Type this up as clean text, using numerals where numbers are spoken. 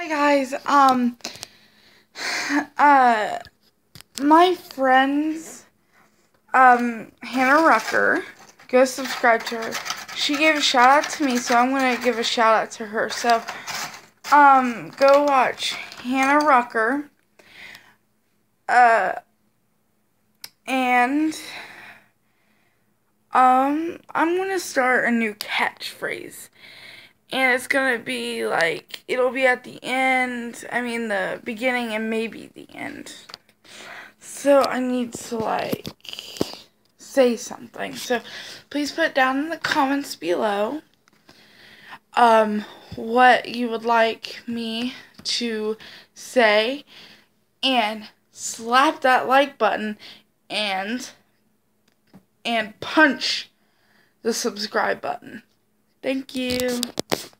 Guys, uh, my friends, Hannah Rucker, go subscribe to her. She gave a shout out to me, so I'm gonna give a shout out to her. So, go watch Hannah Rucker, and, I'm gonna start a new catchphrase. And it's gonna be like, it'll be at the end, the beginning and maybe the end. So I need to, like, say something. So please put down in the comments below, what you would like me to say. And slap that like button and punch the subscribe button. Thank you.